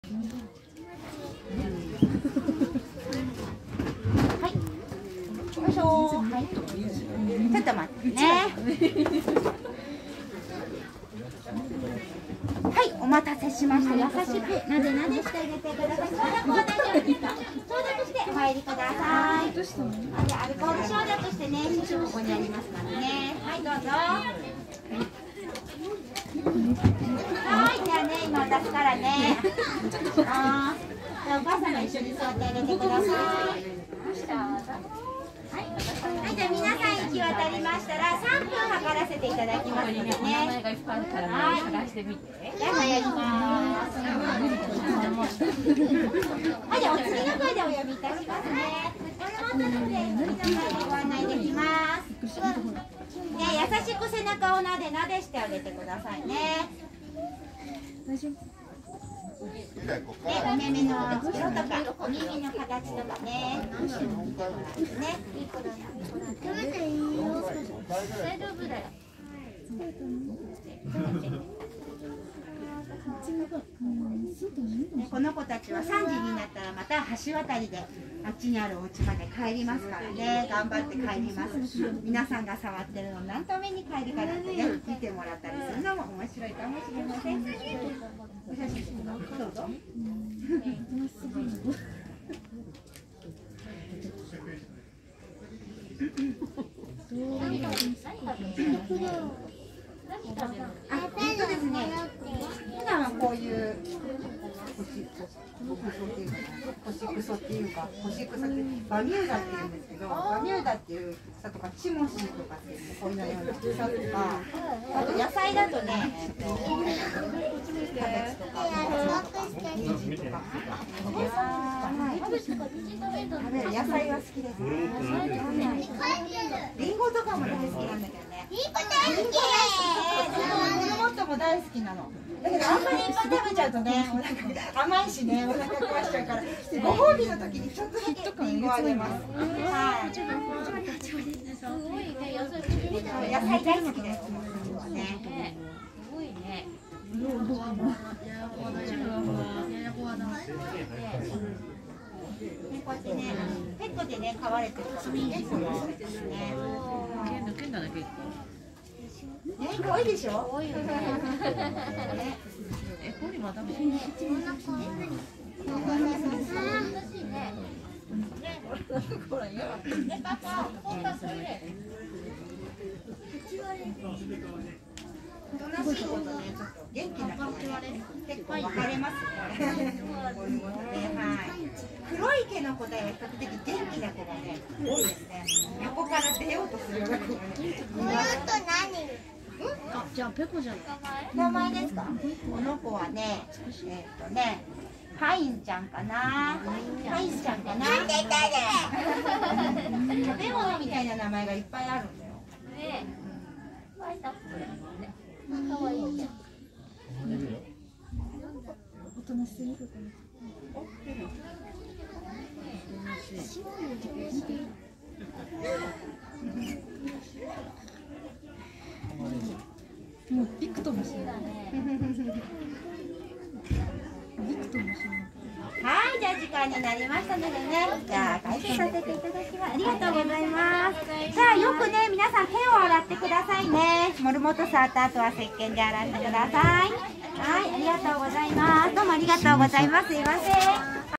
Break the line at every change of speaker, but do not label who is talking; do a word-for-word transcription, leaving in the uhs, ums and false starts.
はい。よいしょ。はい。ちょっと待ってね。はい、お待たせしました。優しくなでなでしてあげてください。消毒は大丈夫ですか？消毒してお入りください。で、アルコール消毒してね、シュシュここにありますからね。はい、どうぞ。はい、じゃあね、今出すからね。あー、じゃあお母さんが一緒に座ってあげてください。はい、はい、じゃあ皆さん行き渡りましたらさんぷん測らせていただきますのでね。はい、探してみて。じゃあ入ります。はい、じゃあお次の声でお呼びいたしますね。これも後で次の声でご案内できます。ね、優しく背中をなでなでしてあげてくださいね。ね、お目目の色とか、お耳の形とかね。ね。大丈夫だよ。ね、この子たちはさんじになったらまた橋渡りであっちにあるお家まで帰りますからね。頑張って帰ります。皆さんが触ってるのを何ために帰るかなんてね、見てもらったりするのも面白いかもしれません。お写真どうぞ。あ、えっとですね、普段はこういう星草っていうか、星草ってバミューダっていうんですけど、バミューダっていう草とかチモシーとかっていうこういうような草とか、あと野菜だとね、キャベツとか人参とか、食べる野菜は好きですね。リンゴとかも大好きなんだけどね。リンゴ大好き。もっとも大好きなの。だけどあんまりいっぱい食べちゃうとね、お腹甘いしね、お腹壊しちゃうから、ご褒美の時にちょっとだけリンゴをあげます。はい。野菜大好きです。ね。すごいね。こうやってね、ペットでね、飼われてるからね、このですね。剣だね、結構。ね、可愛いでしょ。可愛いよね。え、これまだめ。ほら、よ。ね、パパ、本当それで。おとなしいことね、ちょっと元気な子がね、結構分かれますね。黒い毛の子で比較的元気な子がね、多いですね。横から出ようとするような子がね。この人何？あ、じゃあペコじゃない。名前ですか？この子はね、えっとね、パインちゃんかな。パインちゃんかな。食べ物みたいな名前がいっぱいあるんだよ。ね。パイナップル。可愛いね。おとなしすぎるかな。もうびくともしない。びくともしない。はい、じゃあ時間になりましたのでね、じゃあ開始させていただきます。ありがとうございます。さあ、よくね、皆さん手を洗ってくださいね。モルモット触った後は石鹸で洗ってください。はい、ありがとうございます。どうもありがとうございます。すいません。